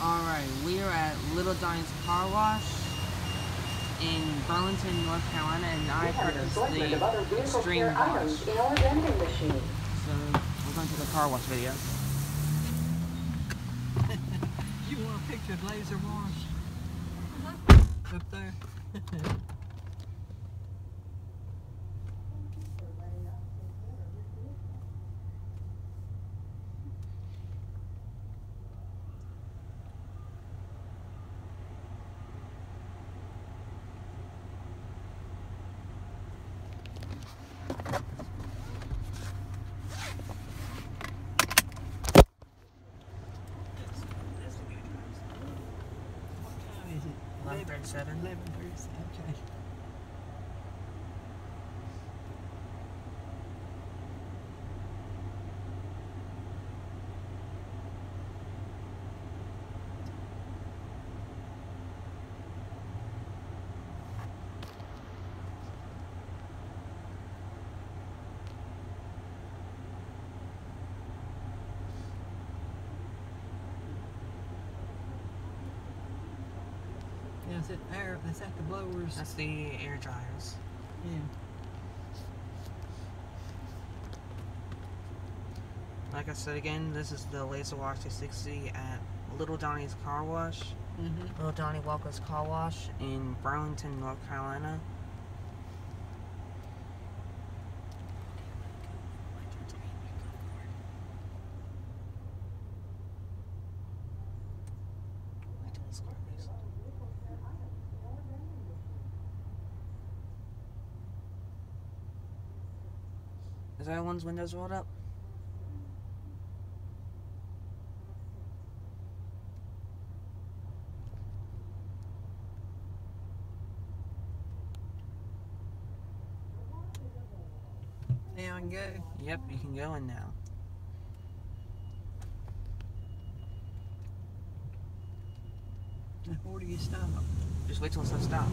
Alright, we are at Lil Donnie's car wash in Burlington, North Carolina, and I purchased the Extreme Wash. So, we're going to the car wash video. You want a picture of Laserwash? Up there? What time is it? 11:37. 11:37, okay. Yeah, is it air? Is that the blowers? That's the air dryers. Yeah. Like I said again, this is the Laserwash 360 at Lil Donnie's car wash. Lil Donnie Walker's car wash in Burlington, North Carolina. Is everyone's windows rolled up? Now I can go. Yep, you can go in now. Now, where do you stop? Just wait till it says stop.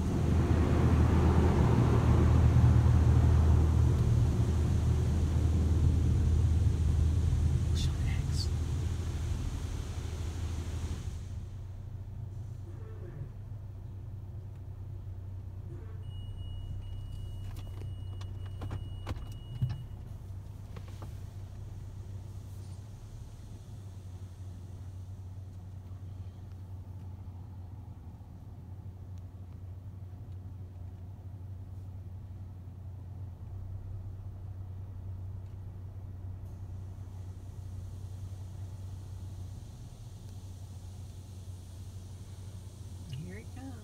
Here it comes.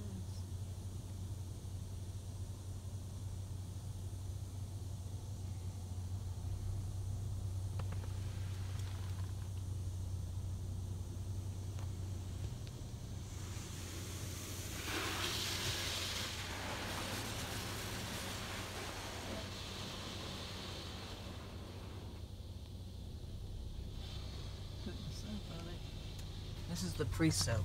Put the soap on it. This is the Presoak.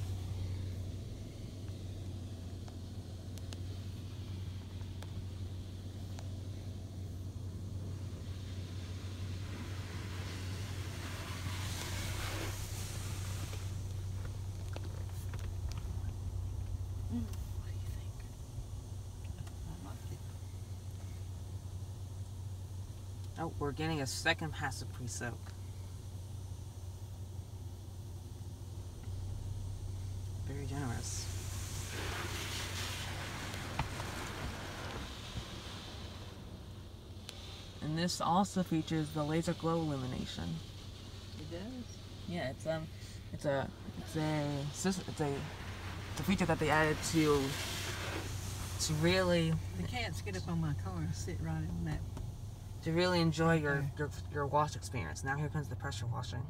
What do you think? I like it. Oh, we're getting a second passive Presoak. Very generous. And this also features the laser glow illumination. It does? Yeah, it's a feature that they added to really The cats get up on my car and sit right on that. to really enjoy your wash experience. Now here comes the pressure washing.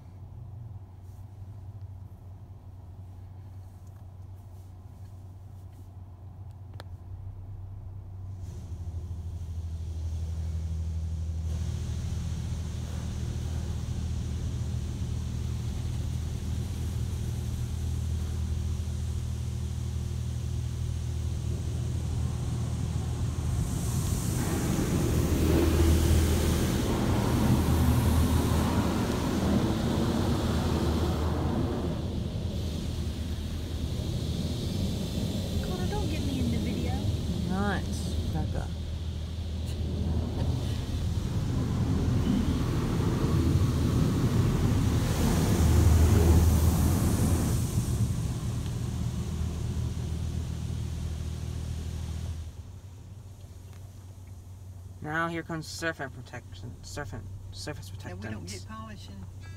Now here comes surface protection. Surface protectant. And we don't get polishing.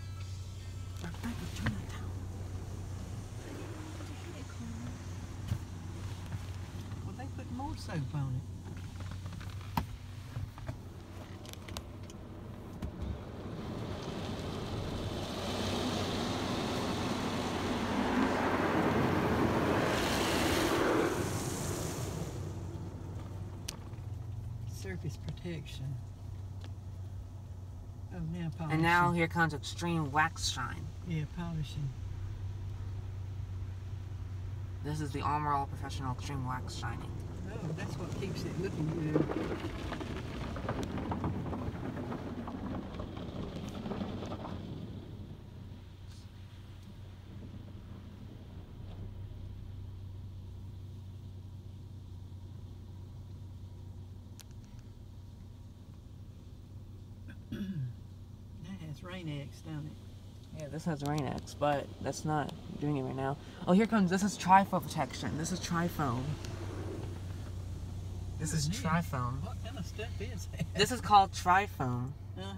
Well, they put more soap on it. Surface protection. Oh, now polishing. And now here comes extreme wax shine. Yeah, polishing. This is the Armor All Professional Extreme Wax Shining. Oh, that's what keeps it looking good. That has Rain-X, don't it? Yeah, this has Rain-X, but that's not doing it right now. Oh, here comes, this is Tri-Foam protection. This is Tri-Foam. This is Tri-Foam. What kind of stuff is that? This is called Tri-Foam. Uh-huh.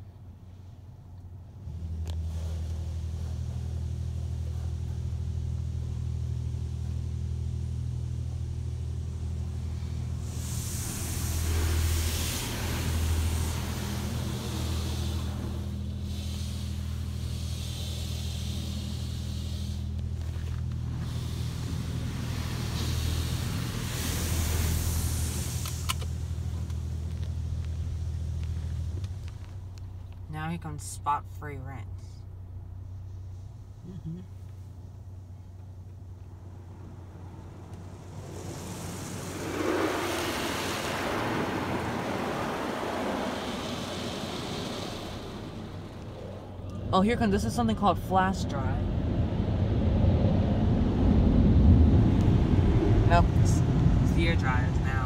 Now here comes spot-free rinse. Mm-hmm. Oh, here comes, this is something called flash dry. Nope, it's the air dryers now.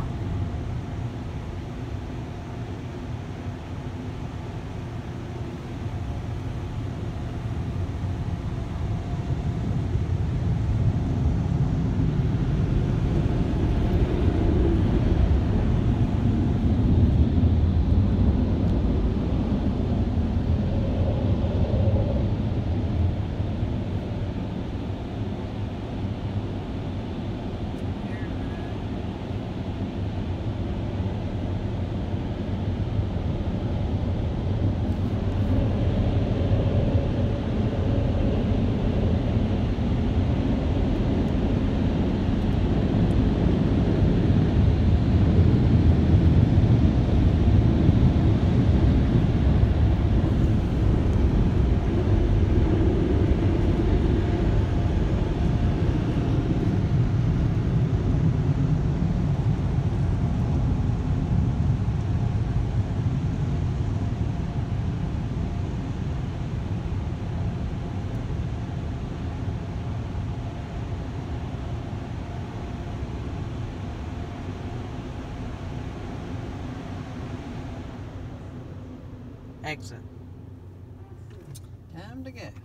Exit. Time to go.